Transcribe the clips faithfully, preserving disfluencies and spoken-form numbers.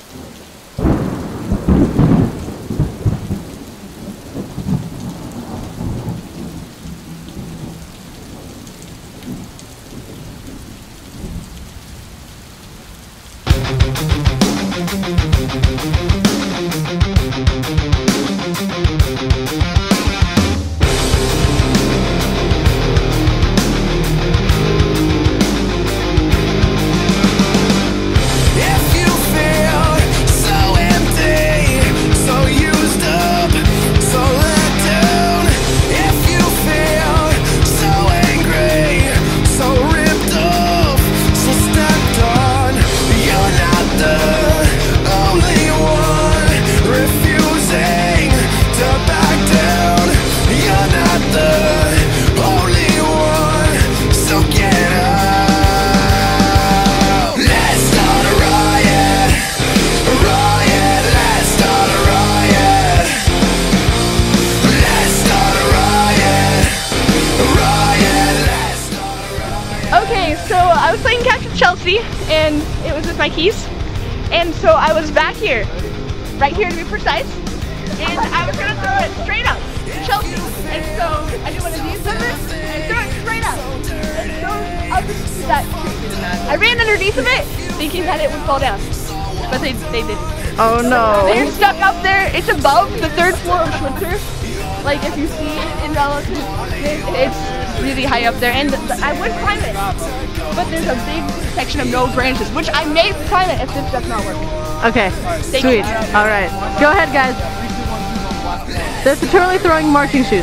I was playing catch with Chelsea, and it was with my keys, and so I was back here, right here to be precise, and I was going to throw it straight up to Chelsea, and so I did one of these numbers, and threw it straight up, and so up that tree. I ran underneath of it, thinking that it would fall down, but they, they didn't. Oh no. They're stuck up there. It's above the third floor of Schwitzer. Like if you see it in relative, it's really high up there, and I would climb it, but there's a big section of no branches, which I may climb it if this does not work. Okay, Thank sweet. You. All right, go ahead, guys. They're securely throwing marching shoes.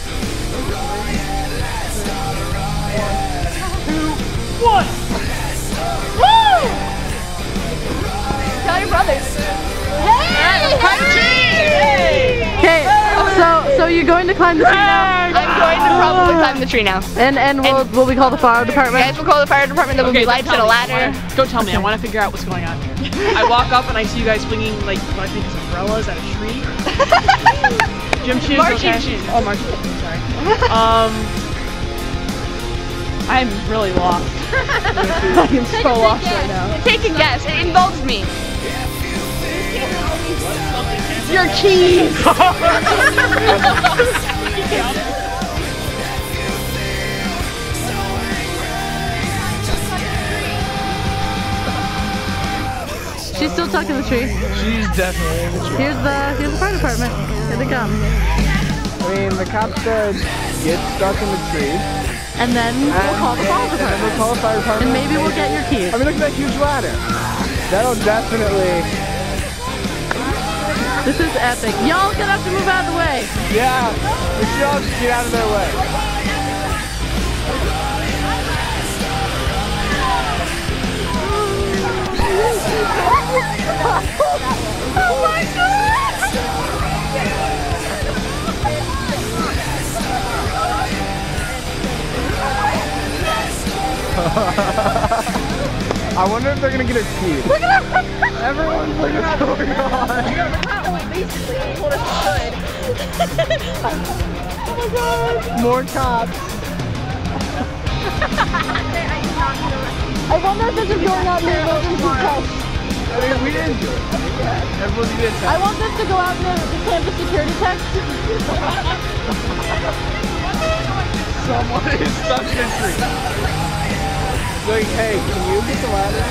Two, one. Woo! Tell your brothers. Hey! Okay, so so you're going to climb the tree now? I'm going to probably climb the tree now. And and will And will we call the fire department? Guys, we'll call the fire department. There will Okay, be lights and a ladder. Don't tell me. I want to figure out what's going on. I walk up and I see you guys swinging like what I think is umbrellas at a tree. Gym shoes. Marching okay. shoes. Oh, marching shoes. Sorry. Um, I'm really lost. I am so lost right now. Take a guess. It involves me. Your keys. She's still stuck in the tree. She's definitely in the tree. Here's the here's the fire department. Here they come. I mean, the cop said get stuck in the tree. And then we'll call the fire And then we'll department. call the fire department. And maybe we'll get your keys. I mean, look at that huge ladder. That'll definitely. This is epic. Y'all gonna have to move out of the way. Yeah, we should all just get out of their way. Oh my god! I wonder if they're gonna get a key. Look at that! Everyone's like, what's going on? Basically, what it should. Oh my god! More cops. I wonder if this is going out in the emergency test. I mean, we didn't do it. Everyone did I want this to go out in the, the campus security test. Someone is stuck in a tree. Like, hey, can you get the ladder?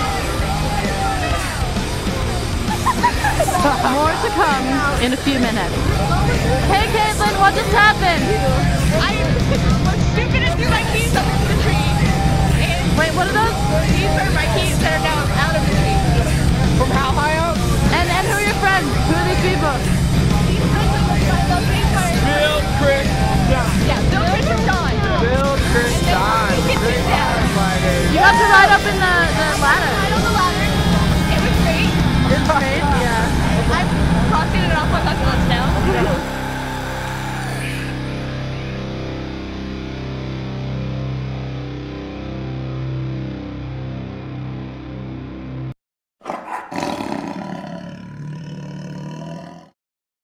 More to come in a few minutes. Hey Caitlin, what just happened? I was stupid and threw my keys up into the tree. And Wait, what are those? these are my keys that are now out of the tree. From how high up? And and who are your friends? Who are these people?